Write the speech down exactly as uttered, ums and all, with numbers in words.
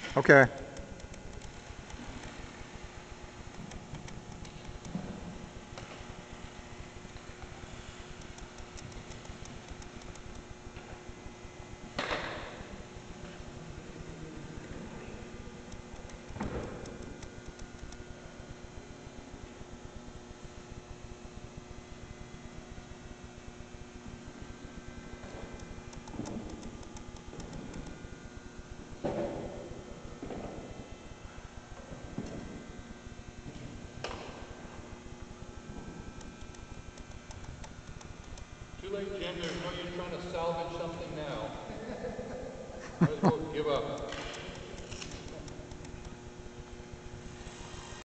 Okay. Too late, Jim. There's no use trying to salvage something now. Might as well give up.